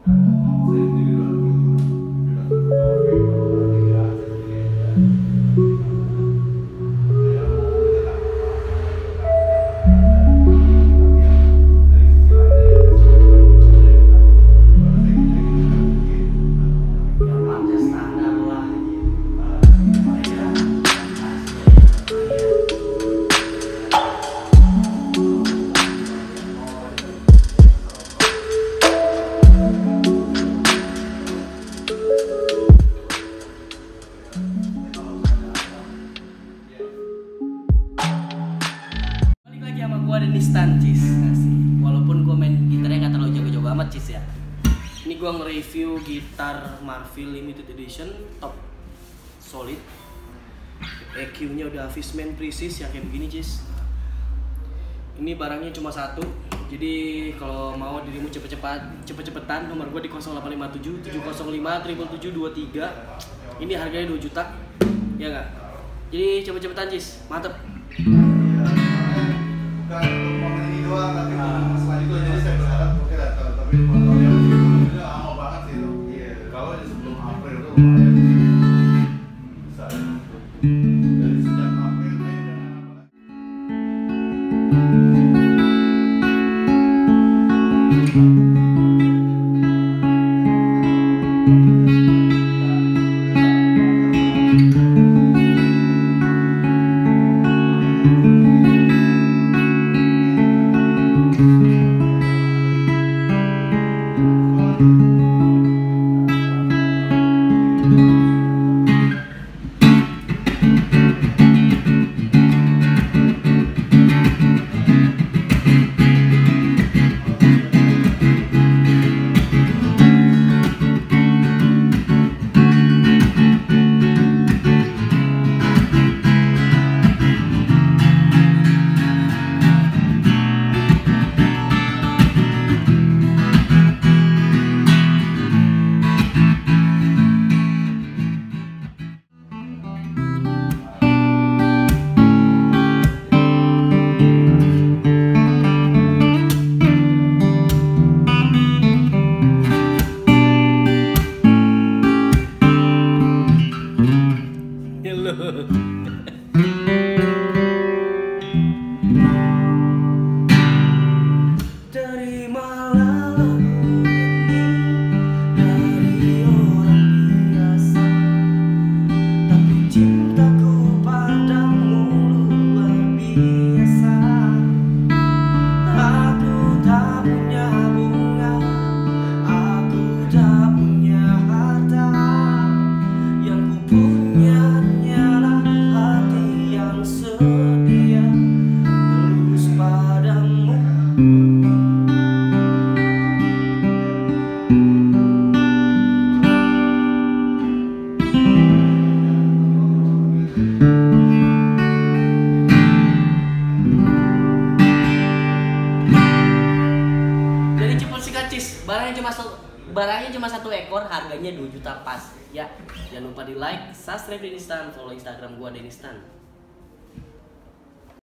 Denistan Cis, walaupun gue main gitarnya gak terlalu jago-jago amat Cis ya. Ini gue nge-review gitar Marfil Limited Edition top solid. EQ-nya udah Fishman Precis yang kayak begini Cis. Ini barangnya cuma satu, jadi kalau mau dirimu cepet-cepetan nomor gue di 0857 705 77723. Ini harganya 2 juta, ya nggak? Jadi cepet-cepetan Cis, mantep. Bukan untuk momen ini doang, tapi masalah itu jadi saya berharap mungkin tapi kalau yang itu lama banget sih itu. Iya. Kalau di sebelum April itu lumayan bisa dari sejak April Mei barangnya cuma satu ekor, harganya 2 juta pas ya. Jangan lupa di like, subscribe Denistan, follow Instagram gua Denistan.